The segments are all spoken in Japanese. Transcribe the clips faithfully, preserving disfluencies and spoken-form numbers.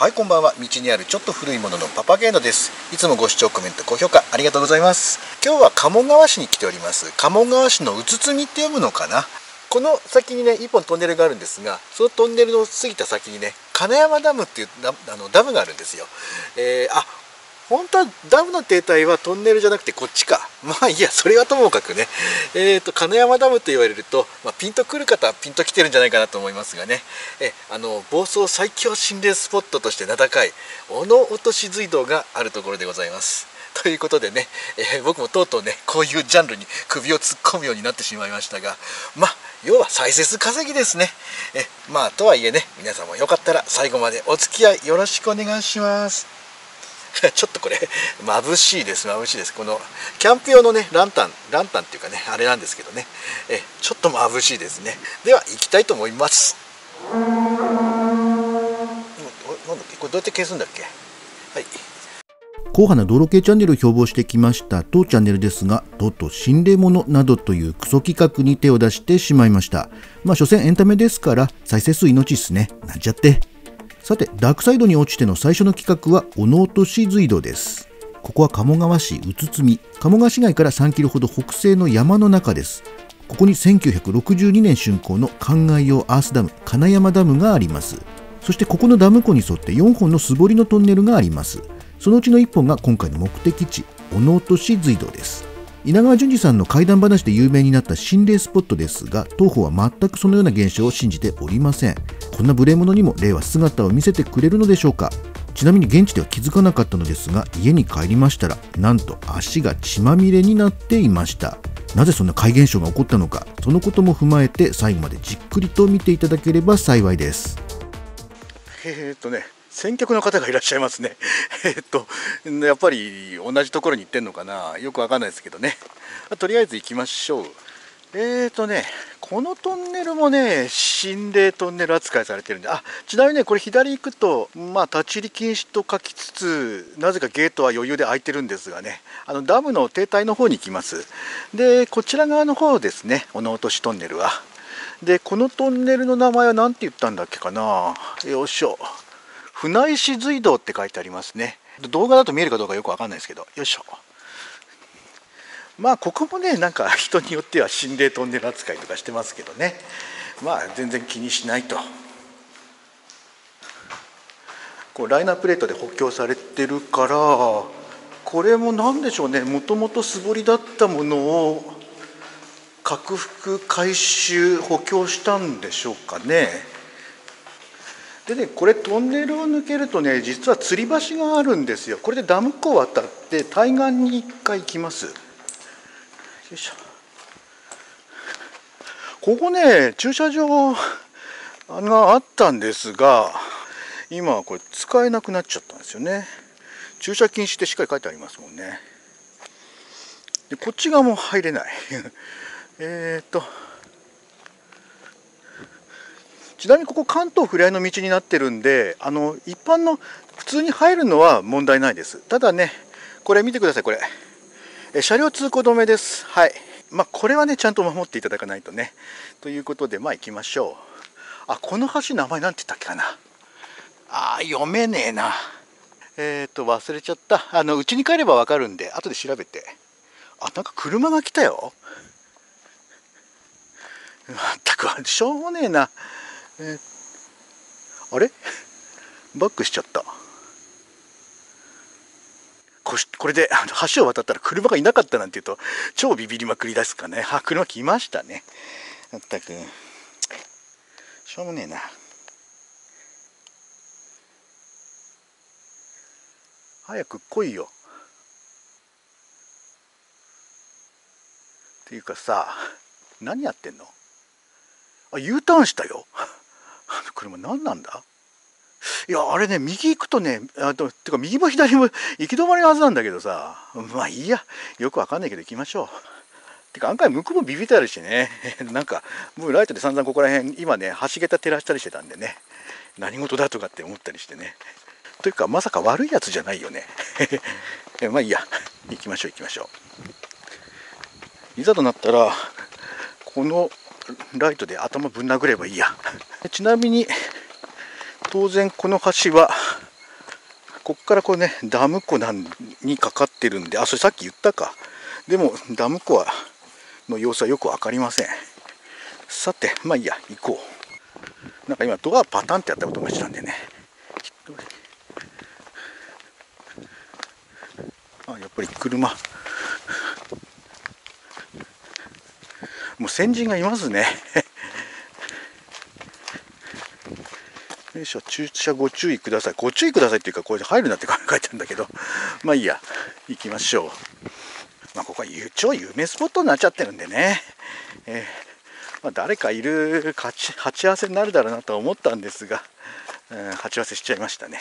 はい、こんばんは。道にあるちょっと古いもののパパゲーノです。いつもご視聴、コメント、高評価ありがとうございます。今日は鴨川市に来ております。鴨川市のうつつみって読むのかな。この先にねいっぽんトンネルがあるんですが、そのトンネルを過ぎた先にね金山ダムっていうダあのダムがあるんですよ。えー、あ本当はダムの停滞はトンネルじゃなくてこっちか。まあいいや、それはともかくね、えーと金山ダムと言われると、まあ、ピンとくる方はピンときてるんじゃないかなと思いますがね、えあの房総最強心霊スポットとして名高い小野落とし隧道があるところでございます。ということでね、えー、僕もとうとうねこういうジャンルに首を突っ込むようになってしまいましたが、まあ要は再生数稼ぎですね。えまあとはいえね、皆さんもよかったら最後までお付き合いよろしくお願いします。ちょっとこれ眩しいです眩しいです。このキャンプ用のねランタンランタンっていうかねあれなんですけどね、えちょっと眩しいですね。では行きたいと思います。なんだっけこれどうやって消すんだっけ。はい、 硬派な道路系チャンネルを標榜してきました当チャンネルですが、とうとう心霊ものなどというクソ企画に手を出してしまいました。まあ所詮エンタメですから再生数命っすね、なんちゃって。さて、ダークサイドに落ちての最初の企画は小野落とし隧道です。ここは鴨川市うつつみ、鴨川市街からさんキロほど北西の山の中です。ここにせんきゅうひゃくろくじゅうにねん竣工の灌漑用アースダム金山ダムがあります。そしてここのダム湖に沿ってよんほんの素掘りのトンネルがあります。そのうちのいっぽんが今回の目的地小野落とし隧道です。稲川淳二さんの怪談話で有名になった心霊スポットですが、当方は全くそのような現象を信じておりません。こんな無礼者にも霊は姿を見せてくれるのでしょうか。ちなみに現地では気づかなかったのですが、家に帰りましたらなんと足が血まみれになっていました。なぜそんな怪現象が起こったのか、そのことも踏まえて最後までじっくりと見ていただければ幸いです。 えーっとね先客の方がいらっしゃいますね。えっとやっぱり同じところに行ってんのかな、よくわかんないですけどね。とりあえず行きましょう。えーとねこのトンネルもね心霊トンネル扱いされてるんで、あちなみにねこれ左行くとまあ立ち入り禁止と書きつつ、なぜかゲートは余裕で開いてるんですがね、あのダムの停滞の方に行きます。でこちら側の方ですね、小野落としトンネルは。でこのトンネルの名前は何て言ったんだっけかな。よいしょ、船石隧道って書いてありますね。動画だと見えるかどうかよくわかんないですけど、よいしょ。まあここもねなんか人によっては心霊トンネル扱いとかしてますけどね、まあ全然気にしないと。こうライナープレートで補強されてるから、これも何でしょうね、もともと素掘りだったものを拡幅改修補強したんでしょうかね。でね、これトンネルを抜けるとね実は吊り橋があるんですよ。これでダム湖を渡って対岸に一回行きます。よいしょ。ここね駐車場があったんですが、今はこれ使えなくなっちゃったんですよね。駐車禁止ってしっかり書いてありますもんね。でこっち側も入れないえっとちなみにここ関東ふれあいの道になってるんで、あの一般の普通に入るのは問題ないです。ただねこれ見てください、これえ車両通行止めです。はい、まあこれはねちゃんと守っていただかないとね。ということでまあ行きましょう。あこの橋名前なんて言ったっけかな。あー読めねえな。えっと忘れちゃった。あのうちに帰ればわかるんで後で調べて。あなんか車が来たよ。まったくしょうもねえな。えー、あれバックしちゃった。ここれで橋を渡ったら車がいなかったなんていうと超ビビりまくりですかね。あ車来ましたね。まったくしょうもねえな。早く来いよ。っていうかさ何やってんの。あ U ターンしたよ。あの車何なんだ。いやあれね右行くとねあとてか右も左も行き止まりのはずなんだけどさ、まあいいや、よくわかんないけど行きましょう。てか案外向こうもビビってあるしねなんかもうライトで散々ここら辺今ね橋桁照らしたりしてたんでね、何事だとかって思ったりしてね。というかまさか悪いやつじゃないよねまあいいや、行きましょう行きましょう。いざとなったらこのライトで頭ぶん殴ればいいやちなみに当然この橋はこっからこうねダム湖なんにかかってるんで、あ、それさっき言ったか。でもダム湖はの様子はよく分かりません。さて、まあいいや、行こう。なんか今ドアパタンってやったことがしたんでね。あ、やっぱり車、もう先人がいますね。よいしょ、駐車ご注意ください。ご注意くださいっていうか、これで入るなって書いてあるんだけど、まあいいや、行きましょう。まあここは超有名スポットになっちゃってるんでね、えーまあ、誰かいる鉢合わせになるだろうなと思ったんですが、うん、鉢合わせしちゃいましたね。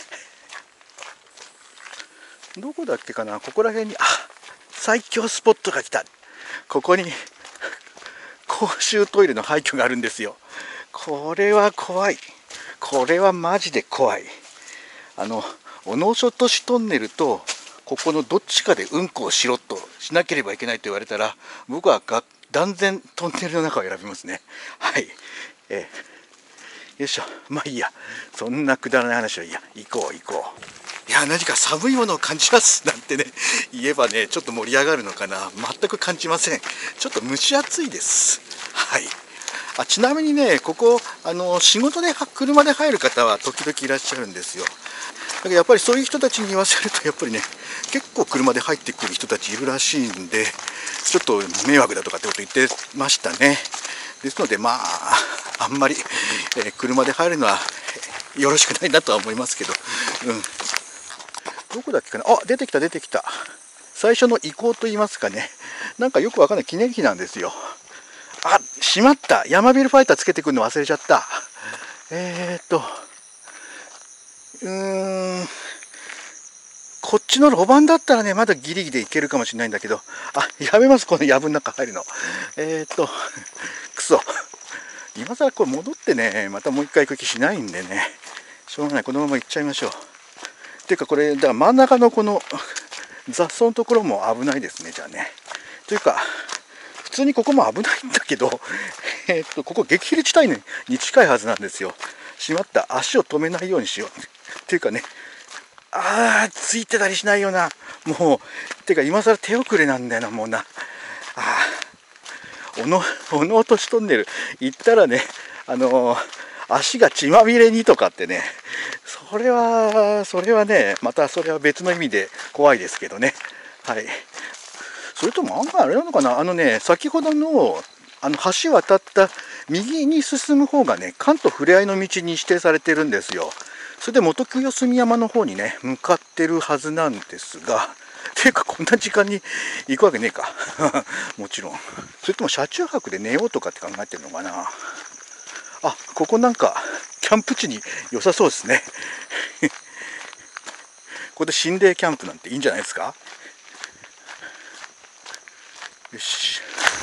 どこだっけかな、ここら辺に、あ、最強スポットが来た。ここに公衆トイレの廃墟があるんですよ。これは怖い。これはマジで怖い。あの小野外市トンネルとここのどっちかでうんこをしろとしなければいけないと言われたら、僕はが断然トンネルの中を選びますね。はい、えー、よいしょ、まあいいや、そんなくだらない話はいいや、行こう行こう。いや、何か寒いものを感じますなんてね言えばね、ちょっと盛り上がるのかな。全く感じません。ちょっと蒸し暑いです。はい。あ、ちなみにね、ここあの仕事で車で入る方は時々いらっしゃるんですよ。だけどやっぱりそういう人たちに言わせると、やっぱりね、結構車で入ってくる人たちいるらしいんで、ちょっと迷惑だとかってこと言ってましたね。ですので、まああんまり、えー、車で入るのはよろしくないなとは思いますけど、うん、どこだっけかな。あ、出てきた出てきた。最初の遺構といいますかね、なんかよくわかんない記念碑なんですよ。あ、しまった、ヤマビルファイターつけてくるの忘れちゃった。えーっとうーんこっちの路盤だったらね、まだギリギリいけるかもしれないんだけど、あ、やめます、この藪の中入るの。えーっとくそ、今更これ戻ってね、またもう一回行く気しないんでね、しょうがない、このまま行っちゃいましょう。っていうか、これだから真ん中のこの雑草のところも危ないですね。じゃあね、というか普通にここも危ないんだけど、えー、っとここ激変地帯に近いはずなんですよ。しまった、足を止めないようにしようっていうかね、あー、ついてたりしないよな、もう。てか今更手遅れなんだよな、もうな。あー、小野小野落としトンネル行ったらね、あのー、足が血まみれにとかってね、それはそれはね、またそれは別の意味で怖いですけどね。はい。それとも案外あれなのかな、あのね、先ほどのあの橋渡った右に進む方がね、関東ふれあいの道に指定されてるんですよ。それで本清澄山の方にね向かってるはずなんですが、ていうかこんな時間に行くわけねえかもちろん。それとも車中泊で寝ようとかって考えてるのかな。あ、ここなんかキャンプ地に良さそうですねここで心霊キャンプなんていいんじゃないですか。よし。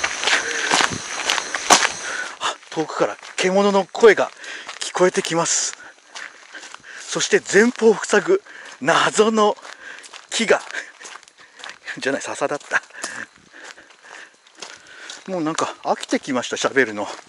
あ、遠くから獣の声が聞こえてきます。そして前方を塞ぐ謎の木がじゃない、笹だった。もうなんか飽きてきました、喋るの。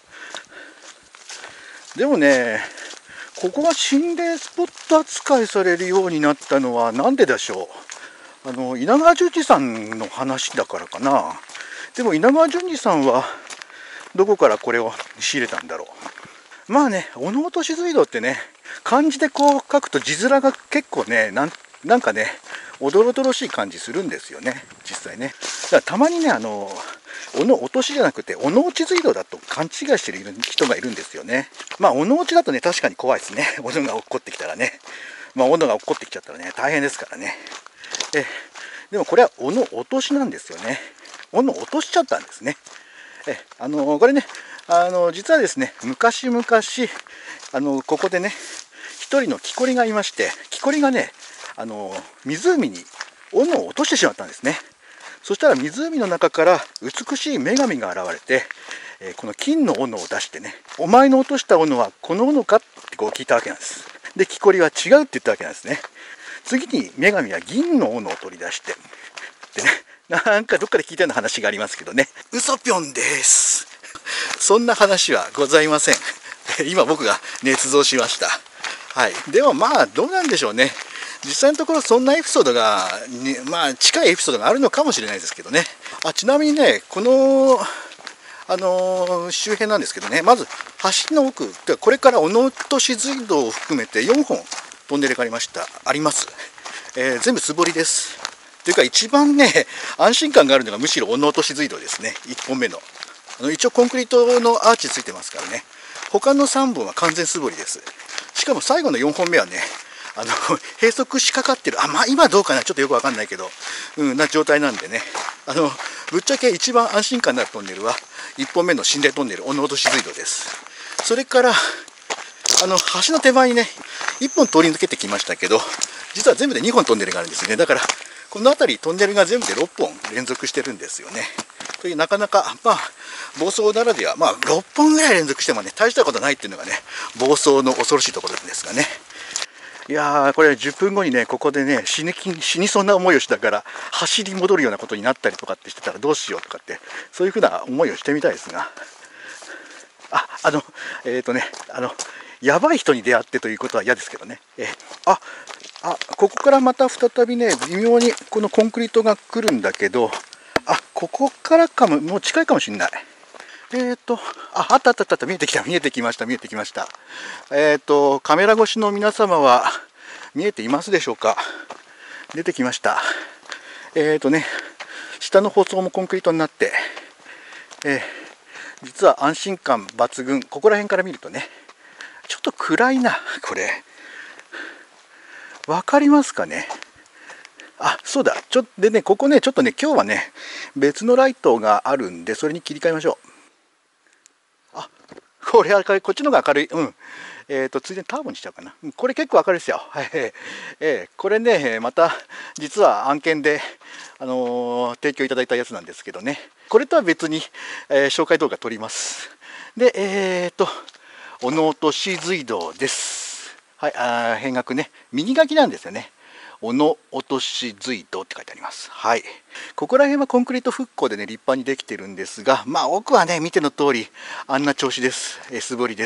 でもね、ここが心霊スポット扱いされるようになったのはなんででしょう。あの稲川淳二さんの話だからかな。でも稲川淳二さんはどこからこれを仕入れたんだろう。まあね、小野落とし水道ってね、漢字でこう書くと字面が結構ね、なん、なんかね、おどろおどろしい感じするんですよね、実際ね。だからたまにね、あの小野落としじゃなくて小野落ち水道だと勘違いしてる人がいるんですよね。まあ小野落ちだとね、確かに怖いですね。小野が落っこってきたらね、まあ小野が落っこってきちゃったらね、大変ですからね。えでもこれは小野落としなんですよね。小野落としちゃったんですね。えあのこれね、あの実はですね、昔々あのここでね、一人の木こりがいまして、木こりがね、あの湖に斧を落としてしまったんですね。そしたら湖の中から美しい女神が現れて、えー、この金の斧を出してね、お前の落とした斧はこの斧かってこう聞いたわけなんです。で木こりは違うって言ったわけなんですね。次に女神は銀の斧を取り出して、でね、なんかどっかで聞いたような話がありますけどね、嘘ぴょんです。そんな話はございません。今僕が捏造しました。はい、でもまあどうなんでしょうね。 実際のところそんなエピソードが、ね、まあ近いエピソードがあるのかもしれないですけどね。あ、ちなみにね、このあのー、周辺なんですけどね、まず橋の奥ではこれから小野落とし隧道を含めてよんほんトンネルがありましたあります、えー、全部素掘りです。というか一番ね安心感があるのがむしろ小野落とし隧道ですね。いっぽんめのあの一応コンクリートのアーチついてますからね。他のさんぼんは完全素掘りです。しかも最後のよんほんめはね、あの閉塞しかかってる、あ、まあ今どうかな、ちょっとよくわかんないけど、うん、な状態なんでね、あのぶっちゃけ一番安心感のあるトンネルはいっぽんめの心霊トンネル小野落とし隧道です。それからあの橋の手前にねいっぽん通り抜けてきましたけど、実は全部でにほんトンネルがあるんですね。だからこの辺りトンネルが全部でろっぽん連続してるんですよね。というなかなかまあ房総ならでは、まあろっぽんぐらい連続してもね大したことないっていうのがね房総の恐ろしいところですがね。いやー、これじゅっぷんごにねここでね死に死にそうな思いをしたから走り戻るようなことになったりとかってしてたらどうしようとかってそういうふうな思いをしてみたいですが、ああのえっ、ー、とねあのやばい人に出会ってということは嫌ですけどね。えー、ああここからまた再びね微妙にこのコンクリートが来るんだけど、あここからかも、もう近いかもしれない。えーと、あ、あったあったあった、見えてきた、見えてきました、見えてきました。えーと、カメラ越しの皆様は見えていますでしょうか。出てきました。えーとね、下の舗装もコンクリートになって、えー、実は安心感抜群。ここら辺から見るとね、ちょっと暗いな、これ。わかりますかね。あ、そうだ、ちょでね、ここね、ちょっとね、今日はね、別のライトがあるんで、それに切り替えましょう。あ、これ明るい、こっちの方が明るい。うん。えっと、ついでにターボにしちゃうかな。これ結構明るいですよ。はい。えー、これね、また、実は案件で、あのー、提供いただいたやつなんですけどね。これとは別に、えー、紹介動画撮ります。で、えっと、小野落とし隧道です。はい、あ変額ね。右書きなんですよね。小野落とし隧道って書いてあります。はい。ここら辺はコンクリート復興でね、立派にできてるんですが、まあ奥はね、見ての通り、あんな調子です。え素掘りです。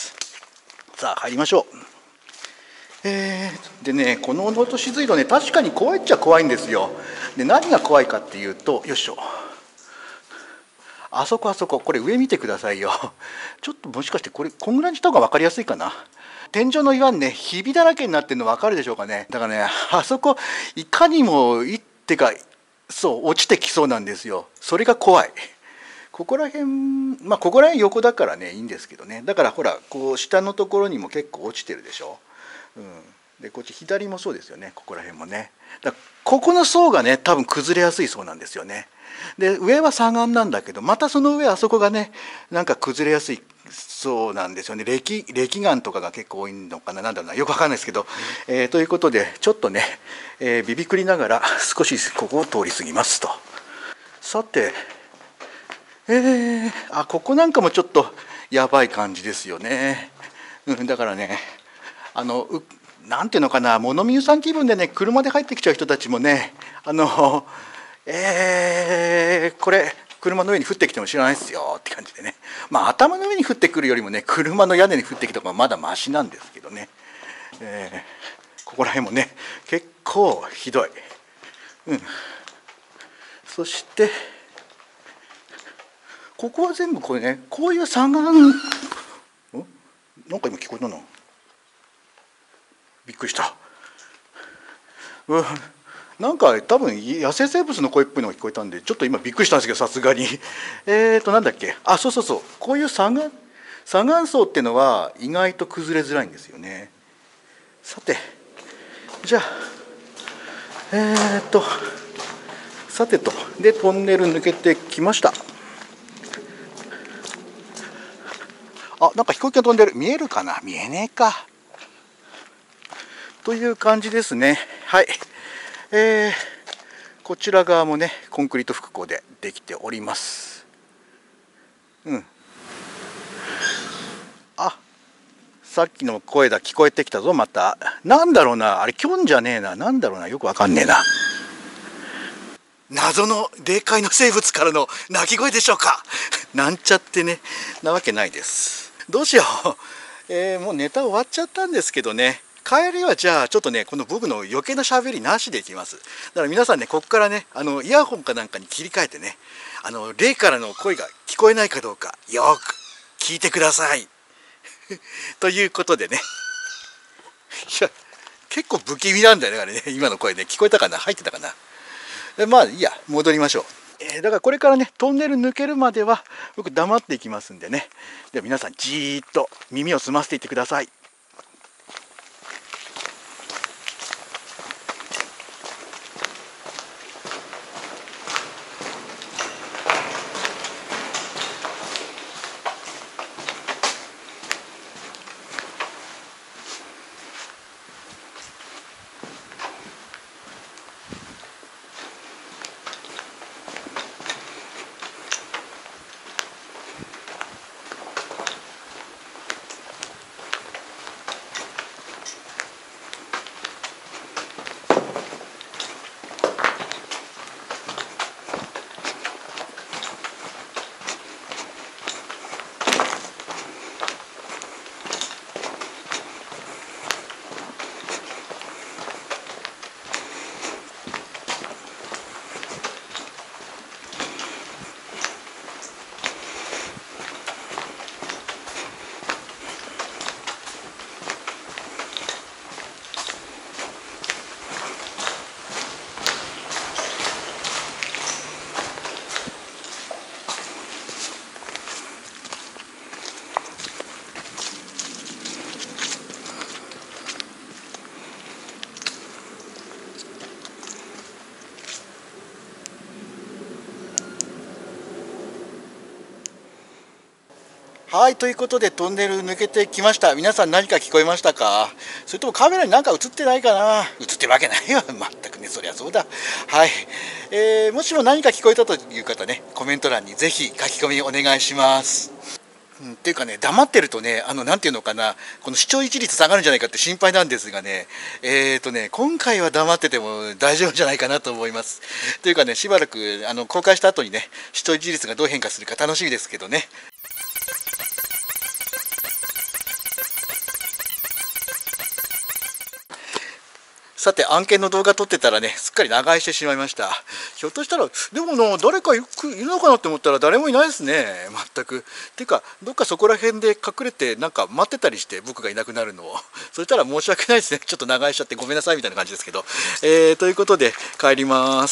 さあ、入りましょう。えー、でね、この小野落とし隧道ね、確かに怖いっちゃ怖いんですよ。で、何が怖いかっていうと、よいしょ。あそこあそこ、これ上見てくださいよ。ちょっともしかしてこれ、こんぐらいにした方が分かりやすいかな。天井の岩ね、ひびだらけになってるの分かるでしょうかね。だからね、あそこ、いかにもいってか、そう、落ちてきそうなんですよ。それが怖い。ここら辺、まあ、ここら辺横だからね、いいんですけどね。だからほら、こう、下のところにも結構落ちてるでしょ。うん。で、こっち左もそうですよね、ここら辺もね。だからここの層がね、多分崩れやすい層なんですよね。で、上は砂岩なんだけど、またその上、あそこがね、なんか崩れやすい。そうなんですよね。礫礫岩とかが結構多いのかな、なんだろうな、よくわかんないですけど、えー、ということでちょっとね、えー、ビビくりながら少しここを通り過ぎますと。さて、えー、あここなんかもちょっとやばい感じですよね。うん、だからね、あのうなんていうのかな、物見遊山気分でね、車で入ってきちゃう人たちもね、あのえー、これ車の上に降ってきても知らないですよって感じでね。まあ頭の上に降ってくるよりもね、車の屋根に降ってきた方がまだマシなんですけどね、えー、ここら辺もね結構ひどい。うん。そしてここは全部これね、こういう砂岩、んなんか今聞こえたな、びっくりした。うん、なんか多分野生生物の声っぽいのが聞こえたんでちょっと今びっくりしたんですけど、さすがにえっとなんだっけ、あそうそうそう、こういう砂岩砂岩層っていうのは意外と崩れづらいんですよね。さてじゃあえー、っとさてとでトンネル抜けてきました。あ、なんか飛行機が飛んでる、見えるかな、見えねえかという感じですね。はい、えー、こちら側もねコンクリート復興でできております。うん。あ、さっきの声だ、聞こえてきたぞ。またなんだろうな、あれキョンじゃねえな、なんだろうな、よくわかんねえな。謎の霊界の生物からの鳴き声でしょうかなんちゃってね、なわけないです。どうしよう、えー、もうネタ終わっちゃったんですけどね、 帰りはじゃあちょっとねこの僕の余計な喋りなしでいきます。だから皆さんねここからねあのイヤホンかなんかに切り替えてねあの霊からの声が聞こえないかどうかよく聞いてくださいということでねいや結構不気味なんだよねあれね今の声ね聞こえたかな入ってたかな。まあいいや戻りましょう。えー、だからこれからねトンネル抜けるまでは僕黙っていきますんでね。では皆さんじーっと耳を澄ませていってください。はい、ということでトンネル抜けてきました。皆さん何か聞こえましたか？それともカメラに何か映ってないかな？映ってるわけないよ。全くね、そりゃそうだ。はい、えー、もしも何か聞こえたという方ね、コメント欄にぜひ書き込みお願いします。うん、っていうかね、黙ってるとね、あのなんていうのかな、この視聴率下がるんじゃないかって心配なんですがね、えーとね、今回は黙ってても大丈夫じゃないかなと思います。というかね、しばらくあの公開した後にね、視聴率がどう変化するか楽しみですけどね。さて案件の動画撮ってたらねすっかり長居してしまいました。ひょっとしたらでもな誰かいるのかなって思ったら誰もいないですね全く。っていうかどっかそこら辺で隠れてなんか待ってたりして僕がいなくなるのをそしたら申し訳ないですね。ちょっと長居しちゃってごめんなさいみたいな感じですけど、えー、ということで帰ります。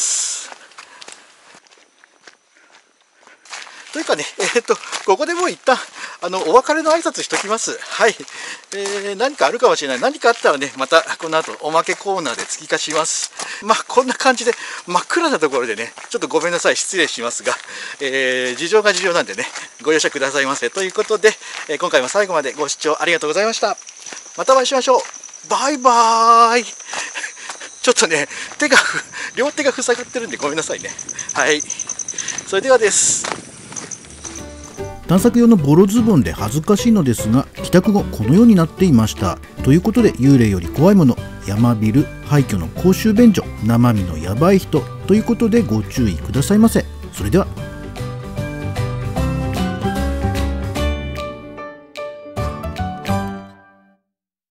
というかね、えー、っとここでもう一旦あのお別れの挨拶しときます。はい、えー、何かあるかもしれない。何かあったらねまたこの後おまけコーナーで追加します。まあこんな感じで真っ暗なところでねちょっとごめんなさい失礼しますが、えー、事情が事情なんでねご容赦くださいませということで、えー、今回も最後までご視聴ありがとうございました。またお会いしましょう。バイバーイちょっとね手が両手が塞がってるんでごめんなさいね。はい、それではです。 探索用のボロズボンで恥ずかしいのですが帰宅後このようになっていました。ということで幽霊より怖いもの、山ビル、廃墟の公衆便所、生身のヤバい人ということでご注意くださいませ。それでは。